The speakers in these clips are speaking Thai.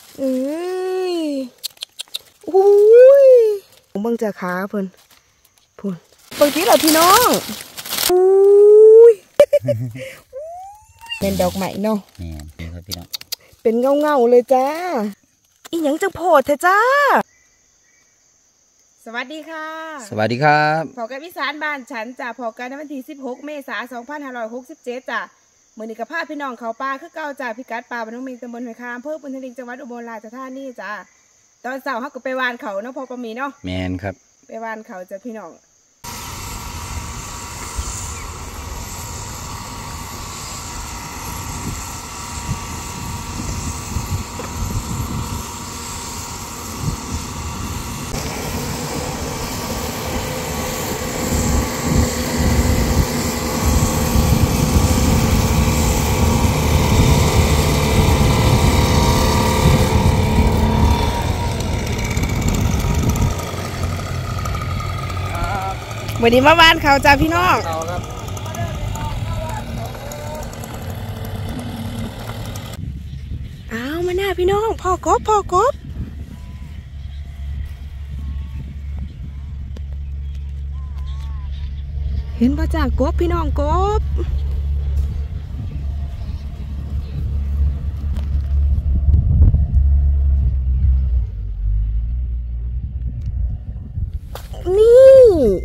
เอ้ยอุ้ยเบิ่งจากขาเพิ่นพุ่นเบิ่งที่เราพี่น้องอุ้ยเป็นดอกไม้เนาะนี่ครับพี่น้องเป็นเงาเลยจ้าอีหยังจังโพดเถอะจ้าสวัสดีค่ะสวัสดีครับพอกันวิสานบ้านฉันจ้ะพอกันในวันที่16 เมษายน 2567จ้ะมื้อนี้ก็พาพี่น้องเขาป่าคือเก่าจ้ะพิกัดป่าบ้านน้องมิงตำบลห้วยคามอำเภอปุณณลิงจังหวัดอุบลราชธานีจ้ะตอนเช้าเฮาก็ไปวานเขาเนาะพอประมีเนาะแมนครับไปวานเขาจ้ะพี่น้องวันนี้มาวานเขาจ้าพี่น้องอ้าวมาหน้าพี่น้องพ่อกบเห็นป่ะจ้ากบพี่น้องกบนี่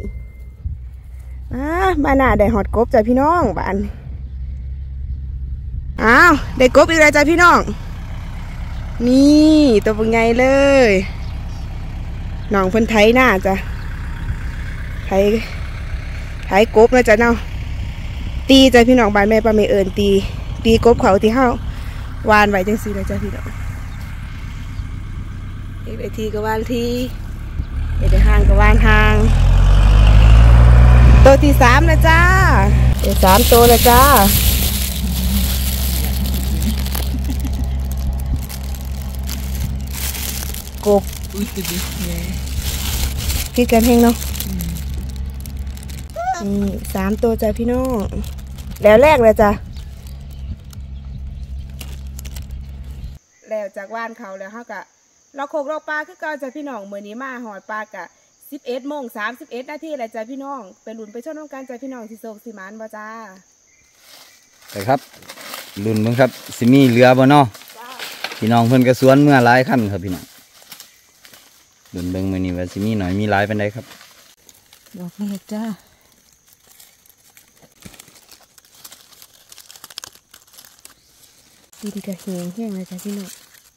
บ้านหน้าได้หอดกบจ้ะพี่น้องบ้านอ้าวได้กบอีกแล้วจ้ะพี่น้องนี่ตัวเป็นไงเลยน้องเพิ่นไถหน้าจ้ะไถกบนะจ้ะเนาะตีจ้ะพี่น้องบ้านแม่ป้าไม่เอิญตีกบเขาที่เฮาวานไว้จังซี่เลยจ้ะพี่น้องเอกไอทีก็วานทีเอกห่างก็วานห่างตัวที่3นะจ้า3ตัวนะจ้ากบพี่กันเฮงเนาะ3ตัวจ้าพี่น้องแล้วแรกเลยจ้าแล้วจากว่านเขาแล้วเขากะเราโคกเราปลาคือก่อนจ้าพี่น้องเมื่อนี้มาหอดปลากะ11:31 นาทีแหละจ้าพี่น้องไปหลุนไปชมน้องกันจ้าพี่น้องสิโศกสิมานบ่จ้าไปครับรุ่นเบิ่งครับสิมีเรือบ่เนาะพี่น้องเพิ่นกระสวนเมื่อหลายคันครับพี่น้องรุ่นเบิ่งมื้อนี้ว่าสิมีหน่อยมีหลายปานใดครับดอกเล็กจ้าดินกระแห้งเลยจ้าพี่น้อง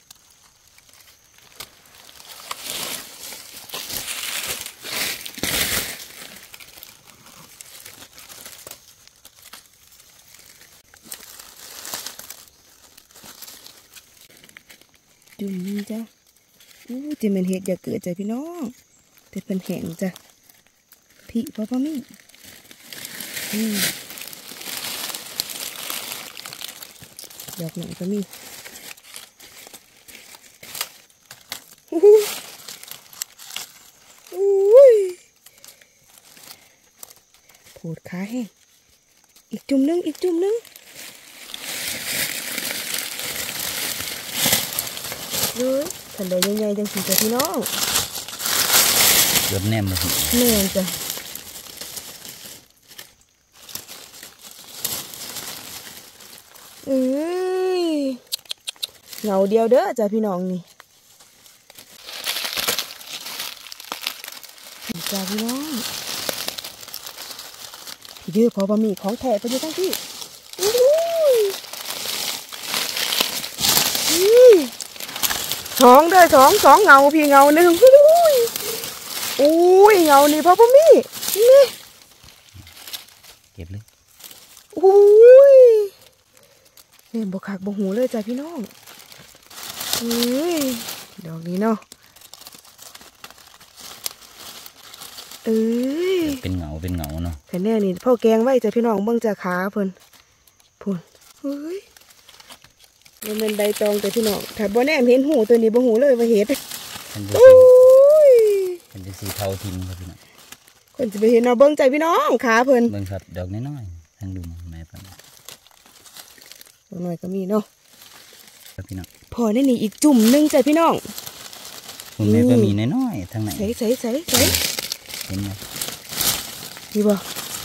จุ่มนี่จ้ะจะเป็นเห็ดอย่าเกิดจ้ะพี่น้องแต่เป็นแห้งจ้ะพี่พ่อมี่ดอกหนังก็มีโผดขาแห้งอีกจุ่มนึงเลยขันใดใหญ่ๆจังสิจ้ะพี่น้องเกือบแนมเลยแน่จ้ะเงาเดียวเด้อจ้ะพี่น้องนี่จ้ะพี่น้องพี่ดื้อพอบะหมี่ของแท้ไปอยู่ทั้งที่สองเด้อสองเงาพี่เงาหนึ่งอุ้ยเงานี่พอบะหมี่นี่เก็บเลยอุ้ยเนี่ยบกขักบกหูเลยจ้ะพี่น้องดอกนี้เนาะเป็นเงาเนาะแต่แน่นี่พ่อแกงไว้จ้ะพี่น้องเบิ่งจากขาเพิ่นพุ่นมันเป็นใบตองแต่พี่น้องถ้าบ่แน่เห็นหูตัวนี้บ่หูเลยว่าเห็ดเป็นสีเทาทิมครับพี่น้องคนจะไปเห็นเอาเบิ่งใจพี่น้องขาเพิ่นเบิ่งครับดอกน้อยๆทางดูแม่เพิ่นดอกน้อยก็มีเนาะครับพี่น้องโพพอในนี่อีกจุ่มหนึงจ้ะพี่น้องคุณแม่ก็มีน้อยๆทางไหนใส่เห็นไหมดีบ่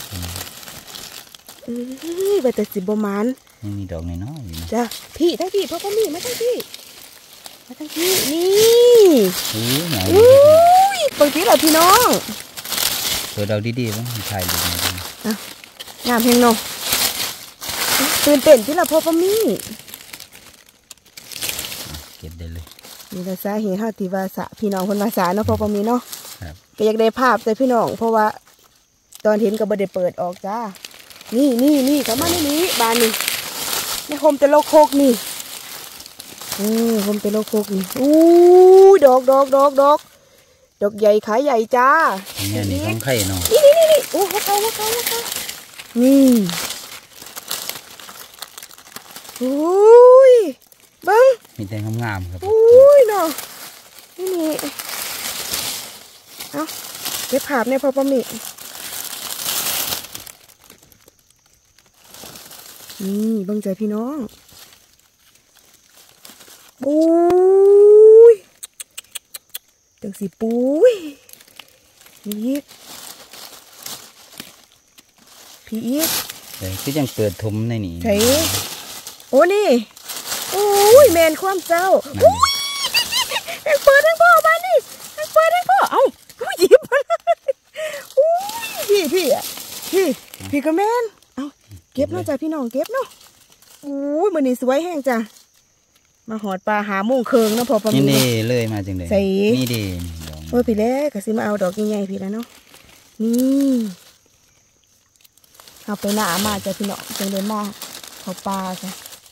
ว่าแต่สิบ่มานยังมีดอกน้อยๆอยู่นะจ้ะพี่ทั้งพี่พ่อก็มีมาทั้งพี่นี่ไหนอุ้ยบางทีเหรอพี่น้องเปิดดอกดีๆบ้างถ่ายดูหน่อยดิงามเฮงเนาะตื่นเต้นที่เราพ่อก็มีเก็บได้เลยนี่ละสาเหตุที่ที่ว่าสะพี่น้องคนภาษาเนาะพ่อก็มีเนาะครับก็อยากได้ภาพแต่พี่น้องเพราะว่าตอนเห็นก็บ่ได้เปิดออกจ้านี่เข้ามาในนี้บานนี่ในโฮมเตโลโคกนี่โฮมเตโลโคกนี่ดอกใหญ่ขาใหญ่จ้าอันนี้นี่ของไข่เนาะนี่โอ้หัวเขานี่เบิ้งมีแต่งามๆครับเนาะนี่เอาเก็บภาพในพ่อปะมินี่เบิ้งใจพี่น้องจังสีนี่พี่อีกแต่ก็ยังเปิดทมในนี่ใช่โอ้นี่แมนความเจ้าเปิดให้พ่อมานี่เปิดให้พ่อเอ้าหยิบมาพี่ก็แมนเอาเก็บเนาะจ้ะพี่น้องเก็บเนาะมือนี่สวยแห้งจ้ะมาหอดปลาหาโมงเคิงเนาะพอประมาณนี่เลยมาจังเลยใส่นี่ดีพี่แล้วก็สิมาเอาดอกใหญ่ๆพี่แล้วเนาะนี่เอาไปหน้ามาจ้ะพี่น้องจังเลยมาเขาปลาจ้ะ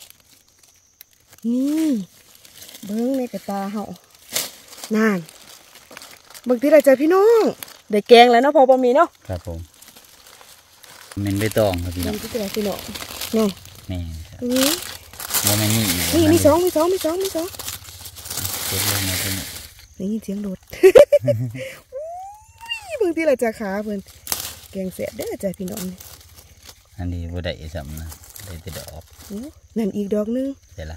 นี่เบิ้งในกระตาเฮานานเบิ้งที่ไรจ้ะพี่น้องได้แกงแล้วเนาะพอประมีเนาะครับผมเมนใบตองครับพี่น้องที่ไรพี่น้องนี่นี่ครับนี่ว่าไม่มีมีสองเก็บเลยนะพี่น้องได้ยินเสียงโดดเบิ้งที่ไรจ้ะขาเพิ่นแกงเสียเด้อจ้ะพี่น้องอันนี้บ่ได้ซ้ำนะได้แต่ดอกนั่นอีกดอกนึงเดี๋ยวละ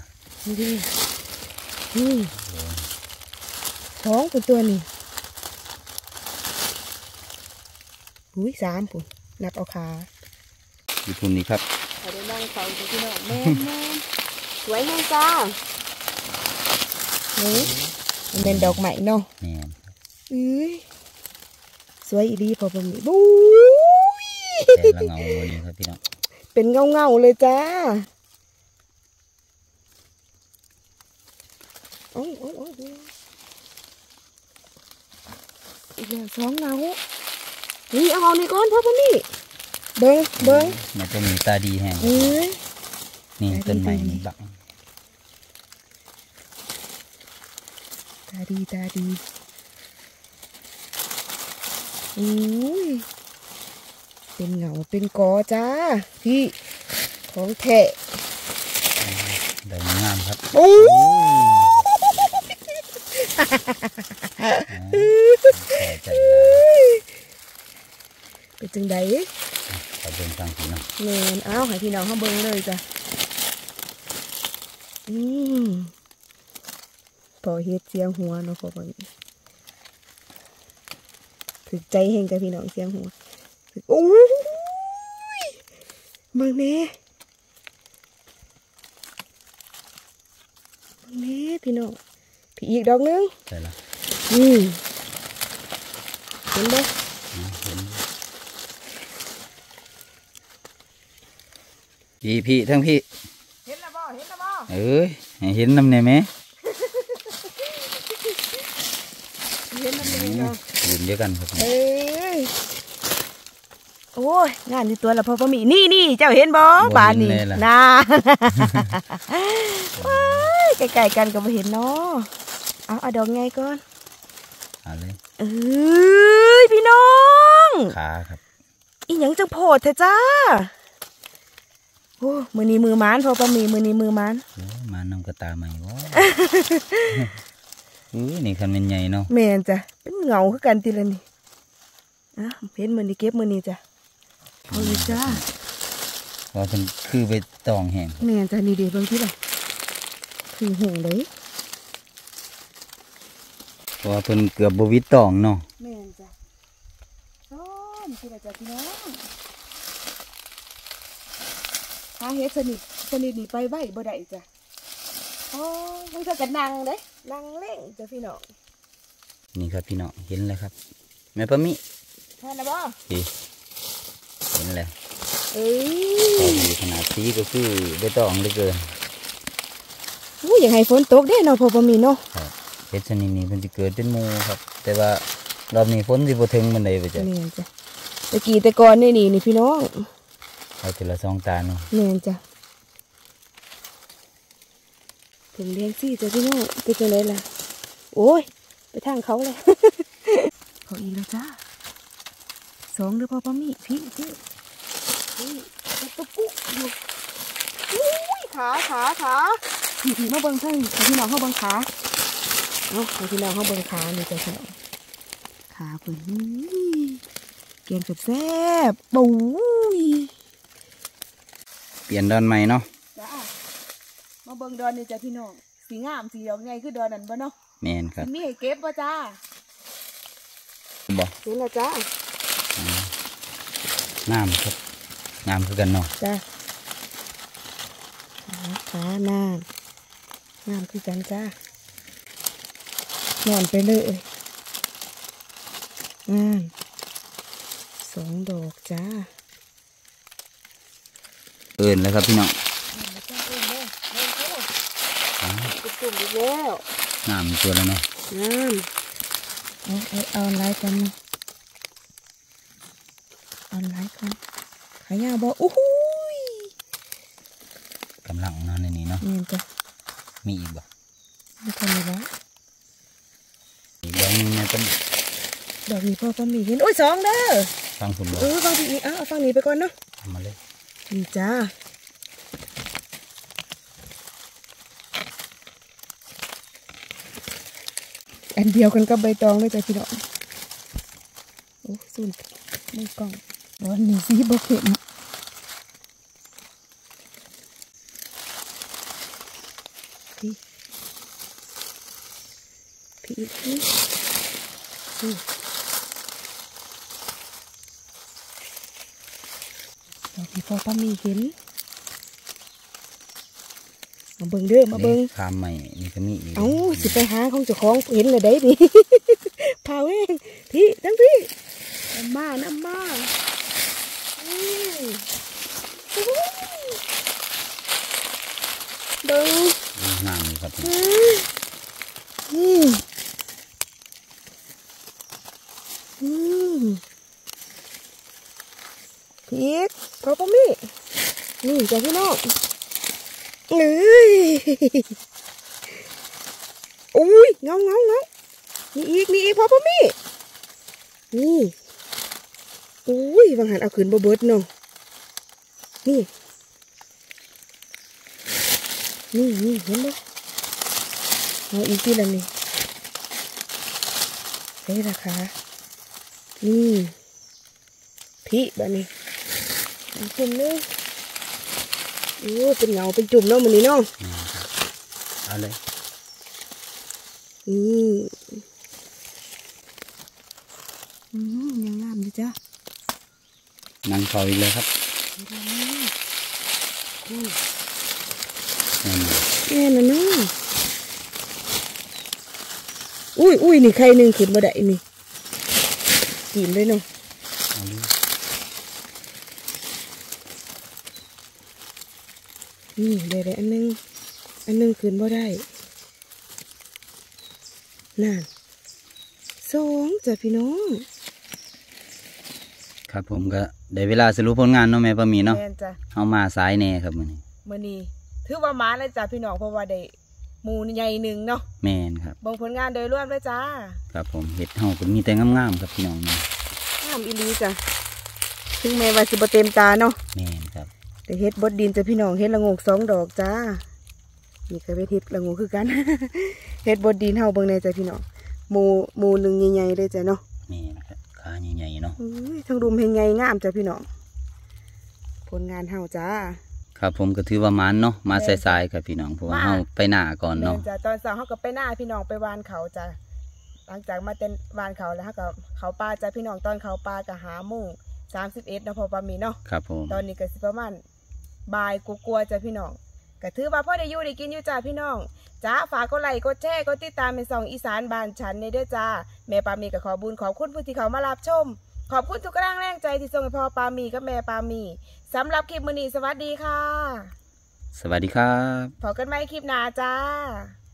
นี่ท้องเป็นตัวนี่3ปุ่นนับเอาขาญี่ปุ่นนี่ครับเขาได้นั่งฟังพี่น้องแม่สวยแห้งจ้านี่มันเป็นดอกใหม่เนาะนี่สวยอีดีพอประมีบู๊แต่ละเงาวันนี้ครับพี่น้องเป็นเงาเลยจ้าโอ้อีกแล้ว2 เงานี่เอานี่ก่อนพ่อประมีเบิ้งมันจะมีตาดีแห้งนี่ต้นใหม่นี่บักตาดีเป็นเงาเป็นกอจ้าพี่ของแทะได้งามครับ ใจเป็นจังใดขอเดินทางพี่น้องเงินอ้าวให้พี่น้องเขาเบิ่งเลยจ้ะพอเฮ็ดเสียงหัวเนาะพอแบบนี้ถึกใจเฮงจ้ะพี่น้องเสียงหัวโอ้ยเบิ่งแม่พี่น้องพี่อีกดอกนึงใช่ละเห็นบ่พี่ทั้งพี่เห็นแล้วบ่เอ้ยให้เห็นน้ำเนี่ยไหมเห็นแล้วเนาะยืนเดียวกันครับโอ้ยงานอยู่ตัวละพอประมีนี่เจ้าเห็นบ่บานนี่น่าใกล้ๆกันก็บ่เห็นเนาะเอาดอกไงก่อนเอาเลยพี่น้องขาครับอีหยังจังโพดเถอะจ้าโอ้มือนี้มือมันพอประมีมือนี้มือมันมาน้ำกระตาใหม่วะ นี่คันเป็นใหญ่เนาะแม่นจ้ะเป็นเงาคือกันทีละนี่เห็นมือนี้เก็บมือนี้จ้ะเอาเลยจ้าว่าเป็นคือใบตองแห้งแม่นจ้ะนี่เดี๋ยวเบิ่งที่ละคือหงเลยราะว่าเพิ่นเกือบบ่วิดตองเนาะแม่นจ้ะซ้อนคืออะไรจ้ะพี่น้องหาเฮ็ดสนิทนี่ไปไว้บ่ได้จ้ะโอ้มันก็กันนั่งเด้นั่งเล่งจ้ะพี่น้องนี่ครับพี่น้องเห็นเลยครับแม่ปะมิทานนะบ่ดีเห็นเลยเอ้ยดีขนาดสีก็คือใบตองเหลือเกินอยากให้ฝนตกได้เนาะพอบ่มีเนาะครับเห็ดชนิดนี้มันจะเกิดเป็นหมู่ครับ แต่ว่ารอบนี้ฝนสิบ่ถึงมันใดไปจ้ะแม่นจ้ะตะกี้แต่ก่อนนี่พี่น้องเอาทีละ2 ตาเนาะแม่นจ้ะถึงเลี้ยงซี่จ้ะพี่น้องเป็นจังไดล่ะโอ้ยไปทางเขาเลย เขาอีกแล้วจ้า2เด้อพอบ่มีพี่ตุ๊กปุ๊กอยู่อุ้ยขาพี่มาเบิ่งเพิ่นพี่น้องเฮาเบิ่งขาเอาพี่น้องเฮาเบิ่งขานี่จ้ะพี่น้องขาเพิ่นแกงแซ่บๆปุ้ยเปลี่ยนดอนใหม่เนาะจ้ามาเบิ่งดอนนี่จ้ะพี่น้องสีงามสีดอกใหญ่คือดอนนั่นบ่เนาะแม่นครับมีให้เก็บบ่จ้าบ่เห็นแล้วจ้าน้ำครับน้ำคือกันเนาะจ้าขาน้ำคือกันจ้านอนไปเลย2 ดอกจ้าเอิ้นแล้วครับพี่น้องจ้าเองเลยจุ่มอีกแล้วน้ำมีตัวแล้วเนาะเอาไลฟ์กันนะเอาไลฟ์กันขายาวบ่อู้หูยกำลังนอนในนี้เนาะนี่จ้ะมีอีกบ่ไม่ทันเลยละอีกดอกหนึงเนี่ยเป็นดอกนี้พ่อก็มีเห็นโอ้ย2เด้อฟังคุณบ่ฟังทีนี้เอาฟังนี้ไปก่อนเนาะเอามาเลยนี่จ้าอันเดียวกันกับใบตองเลยจ้ะพี่น้องโอ้สุดมือกล้องบอลนี่สีบกเห็นพี่ดอกที่พ่อป้ามีเห็นมาเบิ่งเด้อมาเบิ่งคามใหม่นี่ก็มีอีกเอ้าสิไปหาของเจ้าของเห็นเลยได้ดิ พาเว้งพี่ทั้งพี่น้ำมาเบิ่งน้ำนี่ครับพีกเขาก็มีนี่จ้ะพี่น้องเอ้ยอุ้ยเงามีอีกพ่อพ่อมีนี่อุ้ยบางหันเอาขืนบ่เบิดเนาะนี่เห็นไหมเอาอีกทีละนี่ได้ราคานี่พี่แบบนี้จุ่มเลยโอ้เป็นเงาเป็นจุ่มเนาะมันนี้เนาะเอาเลยยังงามอยู่จ้ะนั่งเฝ้าอีกเลยครับนั่นแม่น่ะเนาะอุ้ยนี่ใครหนึ่งขึ้นมาได้นี่กินเลยเนาะเอาเลยนี่ได้อันนึงขึ้นมาได้นั่น2จ้ะพี่น้องครับผมก็ได้เวลาสรุปผลงานเนาะแม่ปะหมีเนาะแม่นจ้ะเอามาสายแน่ครับมื้อนี้มื้อนี้ถือว่ามาเลยจ้ะพี่น้องเพราะว่าได้หมูใหญ่หนึ่งเนาะแม่นครับเบิ่งผลงานโดยรวมเลยจ้าครับผมเห็ดเฮาก็มีแต่งามๆครับพี่น้องนะงามอีหลีจ้ะถึงแม้ว่าสิบ่เต็มตาเนาะแม่นครับแต่เฮ็ดบดดินจ้ะพี่น้องเฮ็ดละโงก2 ดอกจ้านี่ก็เฮ็ดละโงกคือกัน เฮ็ดบดดินเฮาเบิ่งในจ้ะพี่น้องหมูหนึ่งใหญ่ๆเลยจ้ะเนาะแม่นครับขาใหญ่ๆเนาะทั้งรุมเฮงใหญ่งามจ้ะพี่น้องผลงานเฮาจ้าครับผมก็ถือว่ามันเนาะมาสายๆครับพี่น้องเพราะว่าเฮาไปหน้าก่อนแม่เนาะนจ้ะตอนเช้าเฮาก็ไปหน้าพี่น้องไปวานเขาจ้ะหลังจากมาเต้นวานเขาแล้วก็เขาปลาจ้าพี่น้องตอนเขาปลากับ5:31เนาะพอปามีเนาะครับผมตอนนี้ก็สิประมาณบ่ายกลัวๆจ้าพี่น้องก็ถือว่าพ่อได้อยู่ได้กินอยู่จ้าพี่น้องจ้าฝากกดไลค์กดแชร์กดติดตามเป็น2อีสานบ้านฉันในเด้อจ้าแม่ปามีก็ขอบุญขอบคุณผู้ที่เขามารับชมขอบคุณทุกกำลังแรงใจที่ส่งให้พ่อปามีกับแม่ปามีสำหรับคลิปมื้อนี้สวัสดีค่ะสวัสดีครับพบกันใหม่คลิปหน้าจ้า